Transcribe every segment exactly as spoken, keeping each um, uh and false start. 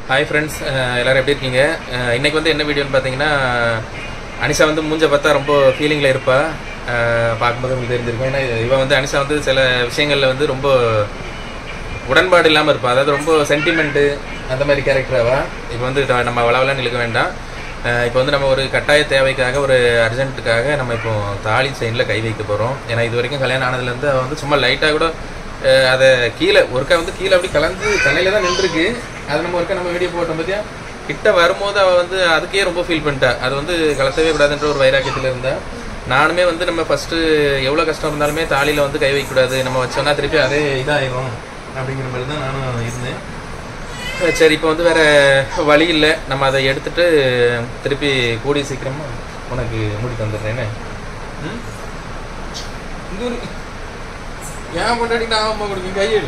Hi friends, எல்லோரும் எப்படி இருக்கீங்க? இன்றைக்கி வந்து என்ன வீடியோன்னு பார்த்தீங்கன்னா, அனிஷா வந்து மூஞ்ச பார்த்தா ரொம்ப ஃபீலிங்கில் இருப்பா. பார்க்கும்போது உங்களுக்கு தெரிஞ்சிருக்கும். ஏன்னா இவன் வந்து அனிஷா வந்து சில விஷயங்களில் வந்து ரொம்ப உடன்பாடு இல்லாமல் இருப்பாள். அதாவது ரொம்ப சென்டிமெண்ட்டு அந்த மாதிரி கேரக்டராவா. இப்போ வந்து நம்ம வளவலான்னு இழுக்க வேண்டாம். இப்போ வந்து நம்ம ஒரு கட்டாய தேவைக்காக, ஒரு அர்ஜென்ட்டுக்காக நம்ம இப்போ தாலி செயினில் கை வைக்க போகிறோம். ஏன்னா இது வரைக்கும் கல்யாணம் ஆனதுலேருந்து அவள் வந்து சும்மா லைட்டாக கூட அதை கீழே ஒருக்கா வந்து கீழே அப்படி கலந்து தலையில் தான் நின்றுருக்கு. அதை நம்ம ஒருக்கா நம்ம வீடியோ போட்டோம் பார்த்தியா. கிட்ட வரும்போது அவள் வந்து அதுக்கே ரொம்ப ஃபீல் பண்ணிட்டா. அது வந்து கலத்தவே கூடாதுன்ற ஒரு வைராக்கியத்தில் இருந்தா. நானுமே வந்து நம்ம ஃபஸ்ட்டு எவ்வளோ கஷ்டம் இருந்தாலுமே தாலியில் வந்து கை வைக்கக்கூடாது, நம்ம வச்சோன்னா திருப்பி அதே இதாகிடும் அப்படிங்கிற மாதிரி தான் நானும் இருந்தேன். சரி, இப்போ வந்து வேறு வழி இல்லை, நம்ம அதை எடுத்துகிட்டு திருப்பி கூடிய சீக்கிரமாக உனக்கு முடி தந்துடுறேன்னு. ம் இந்த ஒரு ஏன் பொண்டாட்டி நான் அம்மா கொடுக்கும் கையெழு.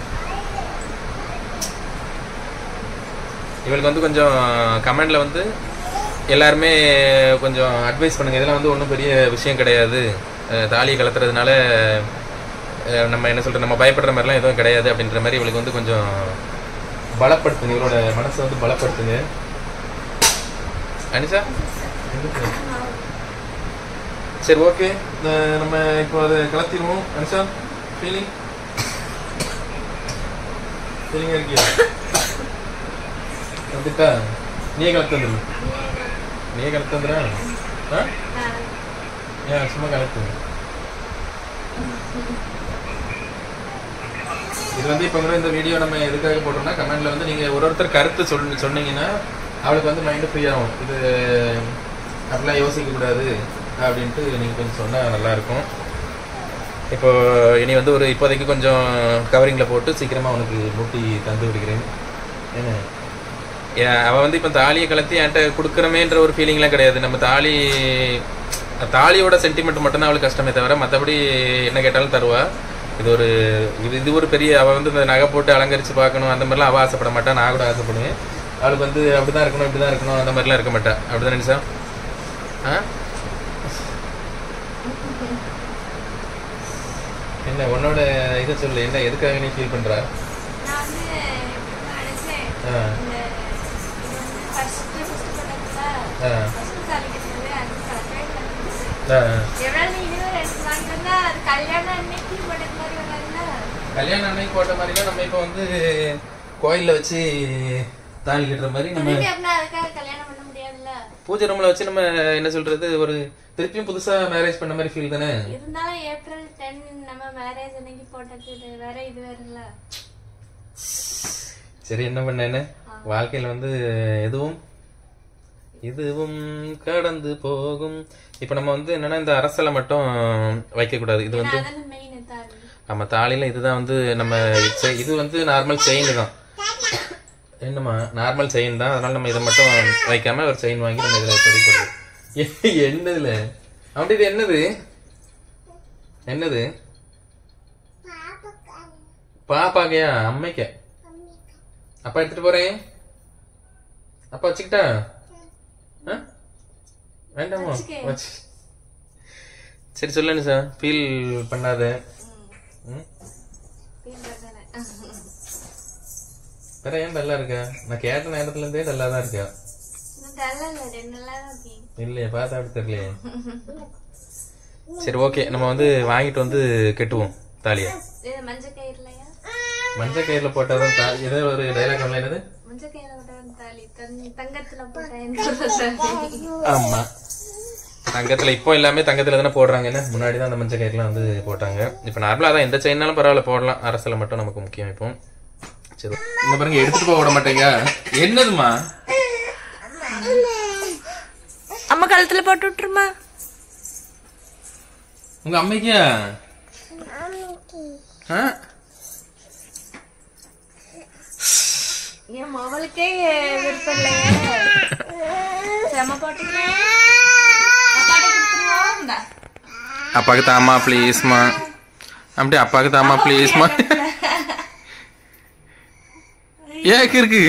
இவளுக்கு வந்து கொஞ்சம் கமெண்டில் வந்து எல்லாருமே கொஞ்சம் அட்வைஸ் பண்ணுங்கள். இதெல்லாம் வந்து ஒன்றும் பெரிய விஷயம் கிடையாது, தாலியை கலத்துறதுனால நம்ம என்ன சொல்கிறது, நம்ம பயப்படுற மாதிரிலாம் எதுவும் கிடையாது அப்படின்ற மாதிரி இவளுக்கு வந்து கொஞ்சம் பலப்படுத்துங்க. இவளோட மனசை வந்து பலப்படுத்துங்க. அனிஷா சரி, ஓகே, நம்ம இப்போ அதை கலத்திடுவோம். அனிஷா ஃபீலிங் ஃபீலிங்காக இருக்கியா? வந்துட்டா நீயே கலத்து வந்துடு. நீயே கலத்து வந்துடா. ஆ ஏன் சும்மா கலத்து. இது வந்து இப்போ கூட இந்த வீடியோ நம்ம எதுக்காக போட்டோம்னா, கமெண்ட்ல வந்து நீங்கள் ஒரு ஒருத்தர் கருத்து சொல் சொன்னீங்கன்னா அவளுக்கு வந்து மைண்டு ஃப்ரீ ஆகும். இது அப்படிலாம் யோசிக்கக்கூடாது அப்படின்ட்டு நீங்கள் கொஞ்சம் சொன்னால் நல்லாயிருக்கும். இப்போ இனி வந்து ஒரு இப்போதைக்கு கொஞ்சம் கவரிங்கில் போட்டு சீக்கிரமாக அவனுக்கு முட்டி தந்து விடுகிறேன். ஏன்னா அவள் வந்து இப்போ தாலியை கலத்தி என்கிட்ட கொடுக்குறமேன்ற ஒரு ஃபீலிங்லாம் கிடையாது. நம்ம தாலி தாலியோட சென்டிமெண்ட் மட்டும்தான் அவளுக்கு கஷ்டமே தவிர மற்றபடி என்ன கேட்டாலும் தருவா. இது ஒரு இது இது ஒரு பெரிய அவள் வந்து இந்த நகை போட்டு அலங்கரித்து பார்க்கணும் அந்த மாதிரிலாம் அவள் ஆசைப்பட மாட்டான். நான் கூட ஆசைப்படுவேன். அவளுக்கு வந்து அப்படி தான் இருக்கணும், இப்படி தான் இருக்கணும், அந்த மாதிரிலாம் இருக்க மாட்டா. அப்படி தான் நினைச்சா. ஆ என்ன உன்னோட இதை சொல்லு, என்ன எதுக்காக நீ ஃபீல் பண்ணுறா? கல்யாணம் அன்னைக்கு போட்ட மாதிரிலாம் நம்ம இப்போ வந்து கோயிலில் வச்சு தாலி கட்டுற மாதிரி நம்ம பூஜை ரூம்ல வச்சு நம்ம என்ன சொல்றது, ஒரு திருப்பியும் புதுசா மேரேஜ் பண்ண மாதிரி ஃபீல் தானே. இருந்தாலும் ஏப்ரல் பத்து நம்ம மேரேஜ் அன்னைக்கு போட்டது வேற, இது வேற இல்ல. சரி, என்ன பண்ணேன்னு வாழ்க்கையில வந்து எதுவும் இதுவும் கடந்து போகும். இப்ப நம்ம வந்து என்னன்னா இந்த அரசலை மட்டும் வைக்க கூடாது. இது வந்து நம்ம தாலியில இதுதான் வந்து நம்ம இது வந்து நார்மல் செயின் தான். என்னம்மா நார்மல் செயின் தான், அதனால நம்ம இதை மட்டும் வைக்காம ஒரு செயின் வாங்கி நம்ம இதில் பதிப்படுது. என்னதுல அப்படி இது என்னது என்னது பாப்பாக்கையா அம்மைக்க? அப்பா எடுத்துட்டு போறேன். அப்பா வச்சுக்கிட்டா வேண்டாமா? சரி சொல்லுன்னு சார், ஃபீல் பண்ணாத. வேற ஏன் டல்லா இருக்கா? நான் கேட்ட நேரத்துல இருந்தே டல்லா தான் இருக்கா. இல்லையா? பார்த்தா அப்படி தெரியலையே. சரி, ஓகே, நம்ம வந்து வாங்கிட்டு வந்து கட்டுவோம் தாலியா. மஞ்சள் கயிறுல போட்டாதான் தாலி. ஏதோ ஒரு டைலாக் ஒண்ணு என்னது, ஆமா தங்கத்துல. இப்போ எல்லாமே தங்கத்துல தானே போடுறாங்க. என்ன முன்னாடிதான் அந்த மஞ்சள் கயிறுலாம் வந்து போட்டாங்க. இப்ப நார்மலா தான் எந்த செயின்னாலும் பரவாயில்ல போடலாம். அரசல மட்டும் நமக்கு முக்கியம். இப்போ சரி, இந்த பாருங்க, எடுத்துட்டு போக விட மாட்டேங்க. என்னதுமா? அம்மா கழுத்துல போட்டு விட்டுருமா? உங்க அம்மைக்கா? என் மவளுக்கே விருப்பம் இல்லையே. அப்பாக்கு தாமா பிளீஸ்மா. அப்படி அப்பாக்கு தாமா பிளீஸ்மா. ஏக்கு இருக்கு.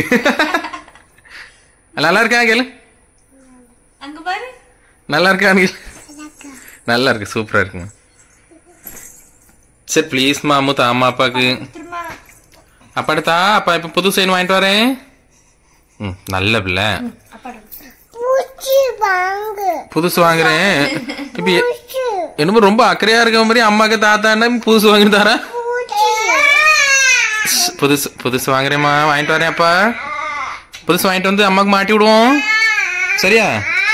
நல்லா இருக்கா கேளு. அங்க பாரு, நல்லா இருக்கா கேளு. நல்லா இருக்கு, சூப்பரா இருக்குங்க. சரி ப்ளீஸ்மா அம்மு தாமா அப்பாக்கு. அப்பாட்ட தா, அப்பா இப்போ புது செயின் வாங்கிட்டு வரேன். ம் நல்ல பிள்ளை. புதுசு வாங்குறேன். இப்ப என்னமோ ரொம்ப அக்கறையா இருக்க மாதிரி அம்மாக்கு தாத்தா புதுசு வாங்கி தரேன். புதுசு புதுசு வாங்குறேம்மா, வாங்கிட்டு வரேன். அப்பா புதுசு வாங்கிட்டு வந்து அம்மாக்கு மாட்டி விடுவோம். சரியா?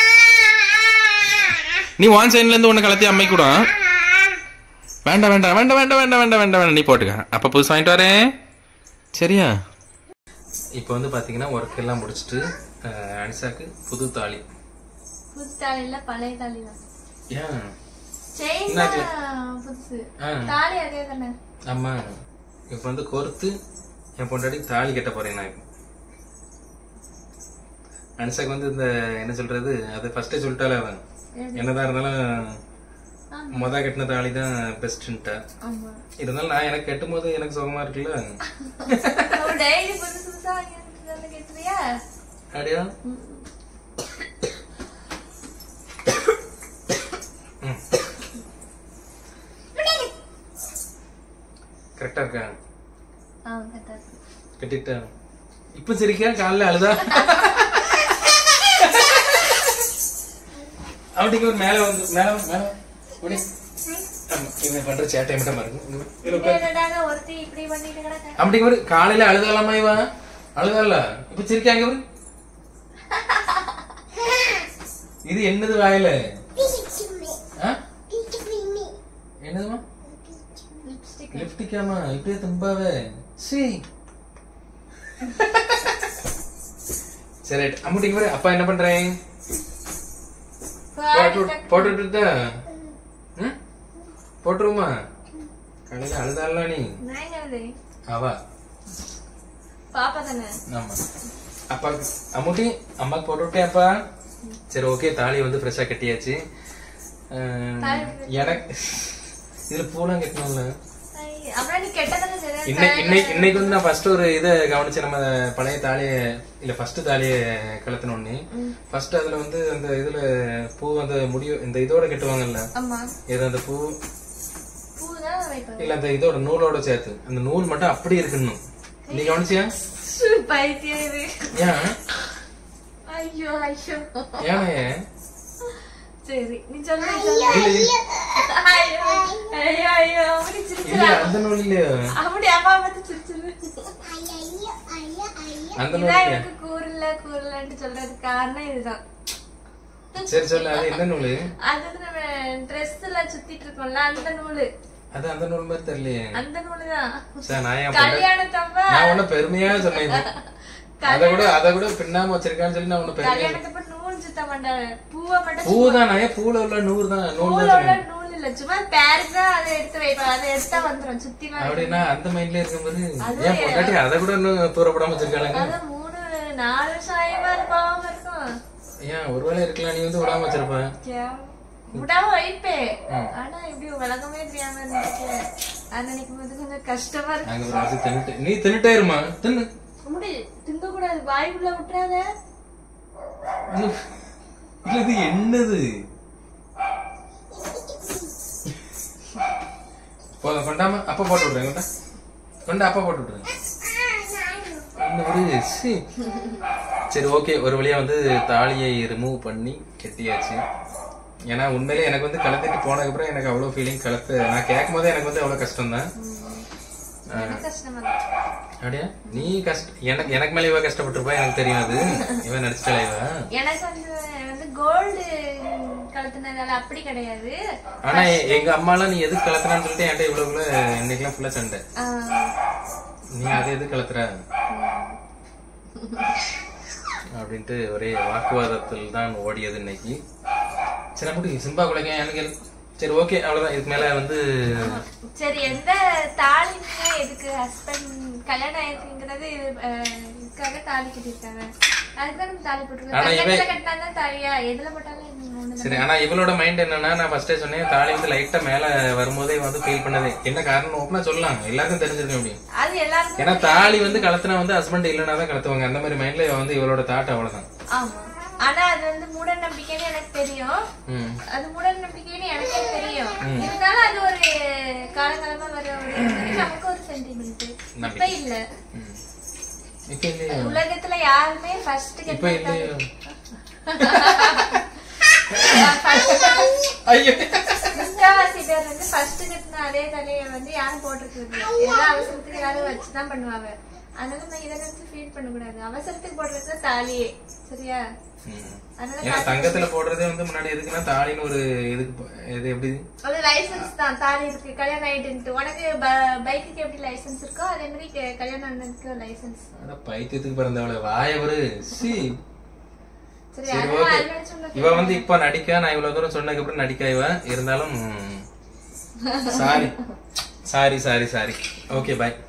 நீ வான் சைன்ல இருந்து ஒண்ணு கலத்தி அம்மைக்கு விடும். வேண்டாம் வேண்டாம் வேண்டாம் வேண்டாம் வேண்டாம் வேண்டாம் வேண்டாம் வேண்டாம் நீ போட்டுக்க. அப்ப புதுசு வாங்கிட்டு வரேன். சரியா? இப்போ வந்து பாத்தீங்கன்னா ஒர்க் எல்லாம் முடிச்சுட்டு அனிஷாக்கு புது தாலி. புது தாலி இல்ல, பழைய தாலி தான். ஏன் செயின் புதுசு, தாலி அதே தானே. ஆமா, இப்ப வந்து கோர்த்து என் பொண்டாட்டி தாலி கட்ட போறேன் நான். அனிஷாக்கு வந்து இந்த என்ன சொல்றது, அது ஃபர்ஸ்டே சொல்லிட்டாலே அவன் என்னதான் இருந்தாலும் மொத கட்டின தாலி தான் பெஸ்ட்ன்ட்டா. இருந்தாலும் நான் எனக்கு கட்டும் போது எனக்கு சுகமா இருக்குல்ல. அப்படியா? கரெக்டா இருக்கா? கட்டிட்டா? இப்ப சரிக்கா? காலைல அழுதா? அப்படிங்க ஒரு மேல வந்து மேல மேல பண்ற சேட்டை மட்டும் அப்படி ஒரு காலையில அழுதாலாமா இவா? அழுதால இப்ப சிரிக்காங்க. இது என்னது வாயில? என்னதுமா? லிப்டிக்காமா? இப்படியே தும்பாவே. சரி அம்முட்டிங்க. அப்பா என்ன பண்றேன்? போட்டுட்டு போட்டுருமா? கடையில அழுதால நீ அவா பாப்பா தானே. ஆமா, அப்பா அம்முட்டி அம்மாக்கு போட்டு விட்டேன்ப்பா. சரி ஓகே, தாலி வந்து ஃப்ரெஷ்ஷா கட்டியாச்சு. எனக்கு இதுல பூலாம் கட்டணும்ல. இன்னைக்கு வந்து நான் ஃபர்ஸ்ட் ஒரு இதை கவனிச்சு, நம்ம பழைய தாலிய இல்ல ஃபர்ஸ்ட் தாலிய கலத்தனோடனே ஃபர்ஸ்ட் அதுல வந்து அந்த இதுல பூ அந்த முடிவு இந்த இதோட கட்டுவாங்கல்ல, ஏதோ அந்த பூ இல்ல அந்த இதோட நூலோட சேர்த்து அந்த நூல் மட்டும் அப்படி இருக்கணும். நீ கவனிச்சியா? ஏன் சரி நீ சொல்லு. அந்த நூல் இல்லையா? அப்படி அம்மா பார்த்து சிரிச்சிரு. அந்த நூல் கூறல கூறலன்னு சொல்றது காரணம் இதுதான். சரி சொல்லு, அது என்ன நூலு? அது நம்ம ட்ரெஸ்ல சுத்திட்டு இருக்கோம்ல அந்த நூலு. அது அந்த நூல் மாதிரி தெரியலையே. அந்த நூலுதான். கல்யாணத்தப்ப நான் உன்ன பெருமையா சொன்னேன். அத கூட அத கூட பின்னாம வச்சிருக்கான்னு சொல்லி நான் உன்ன பெருமையா. கல்யாணத்தப்ப நூல் சுத்த மாட்டாங்க, பூவை மட்டும். பூதான் நான் பூல உள்ள நூல் தான். நூல் தான் நூல் இல்ல, சும்மா பேருக்கு தான் அதை எடுத்து வைப்பாங்க. அதை எடுத்தா வந்துரும் சுத்தி. அப்படின்னா அந்த மைண்ட்ல இருக்கும்போது ஏன் பொண்டாட்டி அதை கூட இன்னும் தூரப்படாம வச்சிருக்காங்க. அது மூணு நாலு வருஷம் ஆயிமா இருப்பாம இருக்கும். ஏன் ஒருவேளை இருக்கலாம், நீ வந்து விடாம வச்சிருப்ப. விடாம வைப்பேன், ஆனா இப்படி விளக்கமே தெரியாம இருந்துச்சு. அது நினைக்கும் போது கொஞ்சம் கஷ்டமா இருக்கு. நீ தின்னுட்டே இருமா, தின்னு. திங்க கூடாது, வாய்க்குள்ள விட்டுறாத. இது என்னது? போதும் கொண்டாம அப்பா போட்டு விடுறேன். கொண்டா அப்பா போட்டு விடுறேன். சரி ஓகே, ஒரு வழியா வந்து தாலியை ரிமூவ் பண்ணி கட்டியாச்சு. ஏன்னா உண்மையிலே எனக்கு வந்து கலந்துட்டு போனதுக்கு அப்புறம் எனக்கு அவ்வளவு ஃபீலிங் கலத்து நான் கேட்கும் போதே எனக்கு வந்து அவ்வளவு கஷ்டம் தான். அப்படியா? நீ கஷ்டம் எனக்கு எனக்கு மேல இவ கஷ்டப்பட்டிருப்பா, எனக்கு தெரியும். அது இவன் நடிச்சிட்டா இவ. எனக்கு வந்து கோல்டு கலத்துனதால அப்படி கிடையாது. ஆனா எங்க அம்மா எல்லாம் நீ எதுக்கு கலத்துறான்னு சொல்லிட்டு என்கிட்ட இவ்வளவுக்குள்ள இன்னைக்கெல்லாம் ஃபுல்லா சண்டை. நீ அதை எதுக்கு கலத்துற அப்படின்ட்டு ஒரே வாக்குவாதத்தில் தான் ஓடியது இன்னைக்கு. சரி அப்படி சிம்பா குலைங்க எனக்கு. சரி ஓகே, அவ்வளவுதான். இதுக்கு மேல வந்து சரி எந்த தாலி எதுக்கு ஹஸ்பண்ட் கல்யாணம் ஆயிருக்குங்கிறது இதுக்காக தாலி கட்டிருக்காங்க. அதுக்குதான் நம்ம தாலி போட்டுருக்கோம். கட்டினா தாலியா எதுல போட்டாலும். சரி, ஆனா இவளோட மைண்ட் என்னன்னா, நான் ஃபர்ஸ்டே சொன்னேன் தாலி வந்து லைட்டா மேல வரும்போதே வந்து ஃபீல் பண்ணது என்ன காரணம் ஓப்பனா சொல்லலாம், எல்லாருக்கும் தெரிஞ்சிருக்க முடியும். அது எல்லாருக்கும். ஏன்னா தாலி வந்து கலத்துனா வந்து ஹஸ்பண்ட் இல்லைன்னா தான் கலத்துவாங்க. அந்த மாதிரி மைண்ட்ல வந்து இவளோட தாட் அவ்வளவுதான். ஆமா, ஆனா அது வந்து மூட நம்பிக்கைன்னு எனக்கு தெரியும். அது மூட நம்பிக்கைன்னு எனக்கே தெரியும். இருந்தாலும் அது ஒரு காலகாலமா வர ஒரு நமக்கு ஒரு சென்டிமெண்ட். இப்ப இல்ல இப்ப இல்லையா? உலகத்துல யாருமே ஃபர்ஸ்ட் இப்ப இல்லையா? முக்காவாசி பேர் வந்து ஃபர்ஸ்ட் கட்டின அதே தலையை வந்து யாரும் போட்டுருக்குது. ஏதோ அவசரத்துக்கு யாரும் வச்சுதான் பண்ணுவாங்க. அதனால நான் இதை நினைச்சு ஃபீல் பண்ண கூடாது. அவசரத்துக்கு போடுறது தாலியே, சரியா? தங்கத்துல போடுறதே வந்து முன்னாடி எதுக்குன்னா தாலின்னு ஒரு இதுக்கு இது எப்படி அது லைசன்ஸ் தான். தாலி இருக்கு, கல்யாணம் ஆயிட்டு. உனக்கு பைக்குக்கு எப்படி லைசன்ஸ் இருக்கோ அதே மாதிரி கல்யாணம் ஆனதுக்கு லைசன்ஸ். பைத்தியத்துக்கு பிறந்தவள வாயவரு. சரி, இவ வந்து இப்ப நடிக்க நான் இவ்வளவு தூரம் சொன்னதுக்கு அப்புறம் நடிக்க இவ இருந்தாலும் sorry sorry sorry sorry. Okay பாய்.